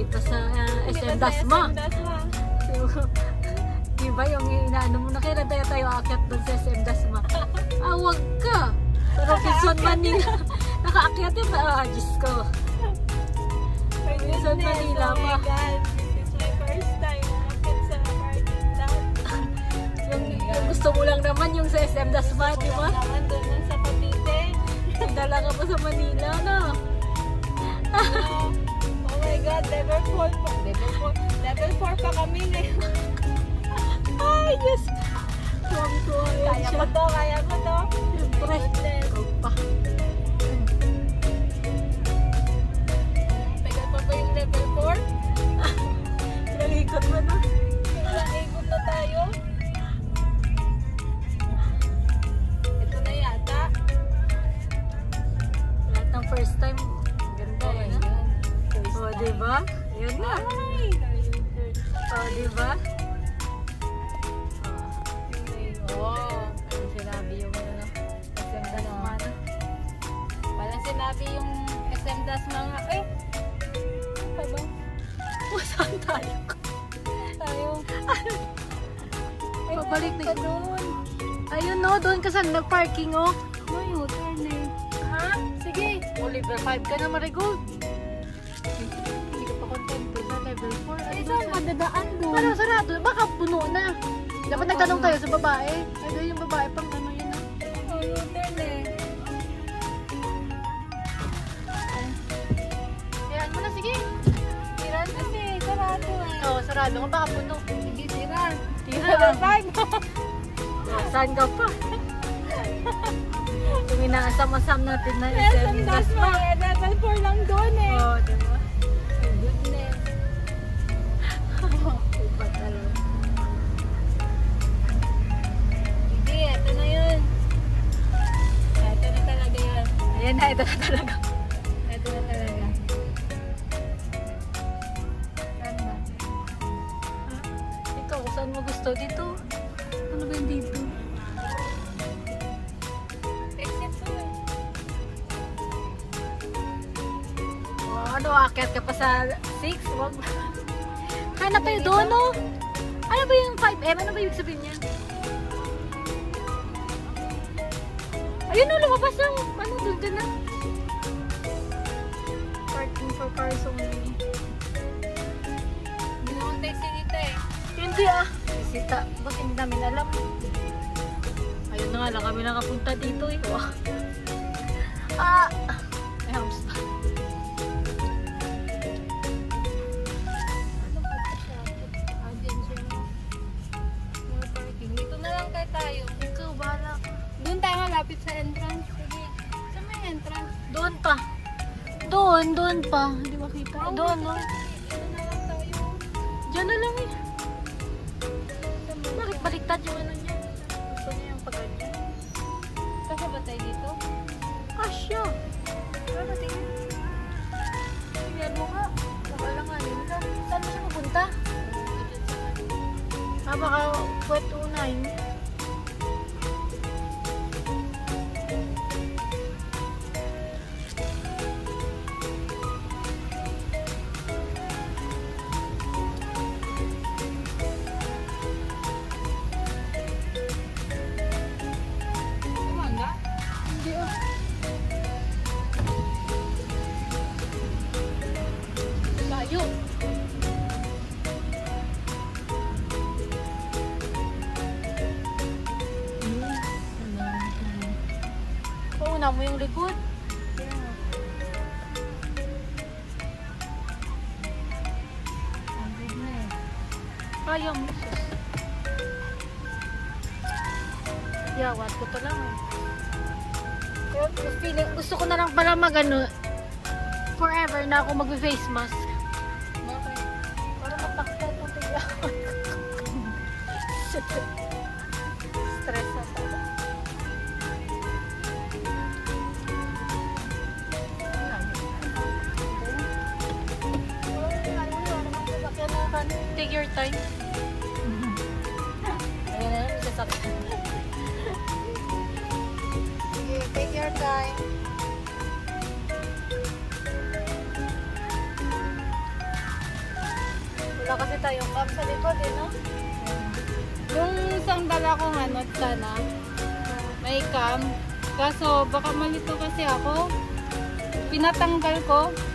pa sa SM Dasma. Diba yung inaano mo na kailan tayo aakyat doon sa SM Dasma? Wag ka! Sa Robinson Manila. Nakaakyat yun ba? Diyos ko. Robinson Manila pa. This is my first time aakyat sa parking lot. Yung gusto mo lang naman yung sa SM Dasma, di ba? Naman doon lang sa Cavite. Dala ka pa sa Manila, no? Oh my God, level 4 pa. Level 4 pa kami ngayon. Ay, Diyos! Tuwang-tuwa Kaya ko to, kaya ko to. Siyempre. Ikaw pa. Tagal pa ba yung level 4? Pinalikot mo na. Ilang ikot na tayo. Ito na yata. Lahat ng first time. Ganda Oh eh. my God. First O, time. diba? Yun na. Ay! O, diba? Oh, parang sinabi yung ano, SM Dasma na. Parang sinabi yung SM Dasma nga. Eh! Ano ba? Saan tayo? Tayo. Ay, Pabalik na ka yun. doon. Ayun no, doon ka saan nag-parking oh. May U-turn eh. Ha? Sige. O, level 5 ka na, Marigold. Hindi ka pa content sa level 4. Ay, saan madadaan doon? Parang sarado. Baka puno na. Dapat nagtanong tayo sa babae. Ay, doon yung babae pang ano yun na. Oh, U-turn eh. Kayaan mo na, sige. Tiran kasi, sarado eh. Oo, sarado ka. Baka puno. Sige, tiran. Tira. Level 5. Saan ka pa? Yung inaasam-asam natin na SM SM Dasma eh. Level 4 lang doon eh. Oo, diba? Goodness. Iba talaga. Sige, ito na yun. Ito na talaga yun. Ayan na, ito na talaga. Ito na talaga. Saan ba? Ikaw, saan mo gusto dito? Ano ba yung dito? Exit to eh. Ano, aakyat ka pa sa 6? Wag. Hanap tayo doon, no? Ano ba yung 5M? Ano ba yung sabihin niya? Ayun, no, lumabas ang, ano, doon ka na. Parking for cars only. Hindi naman tayo sinita eh. Hindi ah. Bisita. Bakit hindi namin alam? Ayun na nga lang kami nakapunta dito eh. Wow. May hamster. Ano ba ito siya? Diyan siya. Mga parking. Dito na lang tayo. Ikaw, bahala ka. Doon tayo malapit sa entrance. Sige. Saan may entrance? Doon pa. Doon pa. Hindi makita. Doon, no? Dito na lang tayo. Diyan na lang eh. Bakit baliktad yung ano niya? Gusto niya yung pag-ganyan. Kasi ba tayo dito? Asya. Ano tingin? Tingnan mo nga. Wala nga yun ka. Saan mo siya mapunta? Baka puwet unay. Kumanga? Hindi ah. Layo. Pauna mo yung likod. Kaya mo. Sus. Yawat ko pa lang eh. Pero gusto ko na lang pala mag-ano, forever na ako mag-face mask. Bakit? Para matakta ito tigla. Stress na pala. Take your time. Ayan na yun, sasakyan. Sige, take your time. Wala kasi tayong cam sa likod eh, no? Yung isang dala kong hanot sana, may cam. Kaso baka malito kasi ako. Pinatanggal ko.